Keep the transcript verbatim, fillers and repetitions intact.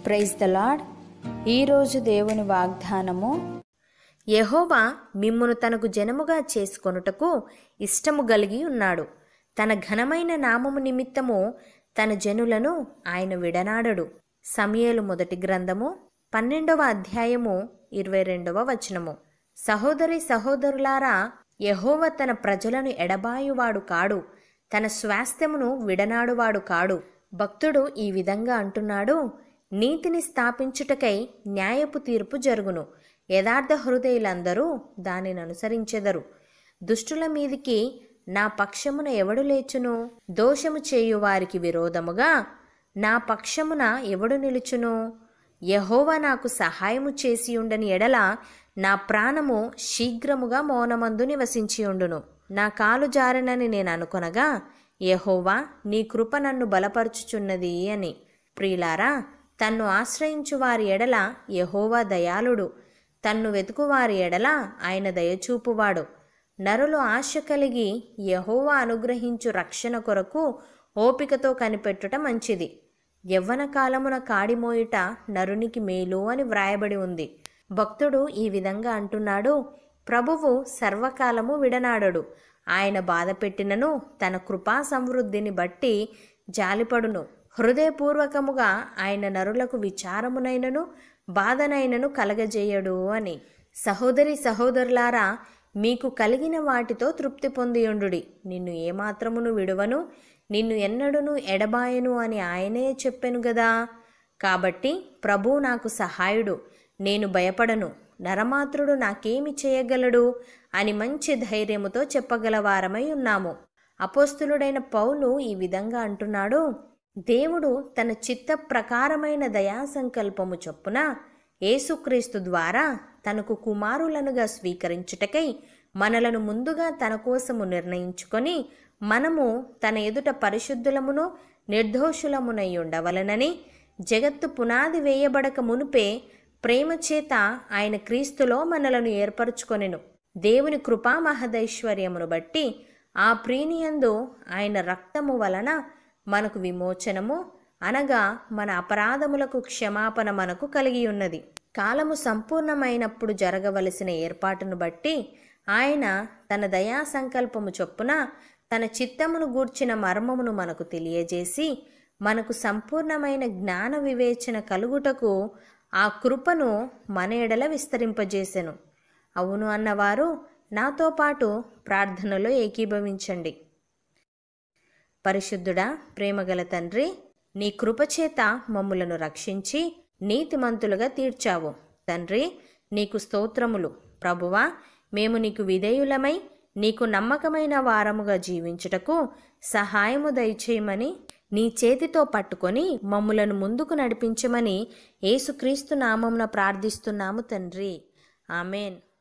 Praise the lord. ఈరోజు దేవుని వాగ్దానము, యెహోవా మిమ్మును తనకు జనముగా చేసుకొనుటకు ఇష్టము కలిగి ఉన్నాడు. తన ఘనమైన నామము నిమిత్తము తన జనులను ఆయన విడనాడడు. సమూయేలు మొదటి గ్రంథము పన్నెండవ అధ్యాయము ఇరవై రెండవ వచనము. సహోదరి సహోదరులారా, యెహోవా తన ప్రజలను ఎడబాయువాడు కాడు, తన స్వాస్థ్యమును విడనాడువాడు కాడు. భక్తుడు ఈ విధంగా అంటున్నాడు, నీతిని స్థాపించుటకై న్యాయపు తీర్పు జరుగును, యథార్థ హృదయులందరూ దానిని అనుసరించెదరు. దుష్టుల మీదికి నా పక్షమున ఎవడు లేచును? దోషము చేయు వారికి విరోధముగా నా పక్షమున ఎవడు నిలుచును? యెహోవా నాకు సహాయము చేసి ఉండని ఎడల నా ప్రాణము శీఘ్రముగా మౌనమందు నివసించియుండును. నా కాలు జారనని నేను అనుకొనగా యెహోవా నీ కృప నన్ను బలపరుచుచున్నది అని. ప్రియులారా, తన్ను ఆశ్రయించు వారి ఎడల యెహోవా దయాళుడు, తన్ను వెతుకువారి ఎడల ఆయన దయచూపువాడు. నరులు ఆశ కలిగి యెహోవా అనుగ్రహించు రక్షణ కొరకు ఓపికతో కనిపెట్టుట మంచిది. యవ్వన కాలమున కాడిమోయుట నరునికి మేలు అని వ్రాయబడి ఉంది. భక్తుడు ఈ విధంగా అంటున్నాడు, ప్రభువు సర్వకాలము విడనాడడు. ఆయన బాధ పెట్టినను తన కృపా సమృద్ధిని బట్టి జాలిపడును. హృదయపూర్వకముగా ఆయన నరులకు విచారమునైనను బాధనైనను కలగజేయడు అని. సహోదరి సహోదరులారా, మీకు కలిగిన వాటితో తృప్తి పొందియుండుడి. నిన్ను ఏమాత్రమును విడువను, నిన్ను ఎన్నడును ఎడబాయను అని ఆయనే చెప్పెను గదా. కాబట్టి ప్రభువు నాకు సహాయుడు, నేను భయపడను, నరమాత్రుడు నాకేమి చేయగలడు అని మంచి ధైర్యముతో చెప్పగలవారమై ఉన్నాము. అపోస్తులుడైన పౌలు ఈ విధంగా అంటున్నాడు, దేవుడు తన చిత్త ప్రకారమైన దయా సంకల్పము చొప్పున యేసుక్రీస్తు ద్వారా తనకు కుమారులనుగా స్వీకరించుటకై మనలను ముందుగా తన కోసము నిర్ణయించుకొని, మనము తన ఎదుట పరిశుద్ధులమును నిర్దోషులమునై ఉండవలనని జగత్తు పునాది వేయబడక మునుపే ప్రేమ చేత ఆయన క్రీస్తులో మనలను ఏర్పరచుకొనెను. దేవుని కృపా మహదైశ్వర్యమును బట్టి ఆ ప్రీనియందు ఆయన రక్తము వలన మనకు విమోచనము, అనగా మన అపరాధములకు క్షమాపణ మనకు కలిగి ఉన్నది. కాలము సంపూర్ణమైనప్పుడు జరగవలసిన ఏర్పాటును బట్టి ఆయన తన దయా సంకల్పము చొప్పున తన చిత్తమును గూర్చిన మర్మమును మనకు తెలియజేసి, మనకు సంపూర్ణమైన జ్ఞాన వివేచన కలుగుటకు ఆ కృపను మన ఎడల విస్తరింపజేసెను. అవును అన్నవారు నాతో పాటు ప్రార్థనలో ఏకీభవించండి. పరిశుద్ధుడా, ప్రేమగల తండ్రి, నీ కృపచేత మమ్ములను రక్షించి నీతిమంతులుగా తీర్చావు. తండ్రి, నీకు స్తోత్రములు. ప్రభువా, మేము నీకు విధేయులమై నీకు నమ్మకమైన వారముగా జీవించుటకు సహాయము దయచేయమని నీ చేతితో పట్టుకొని మమ్ములను ముందుకు నడిపించమని యేసుక్రీస్తు నామమున ప్రార్థిస్తున్నాము తండ్రి. ఆమెన్.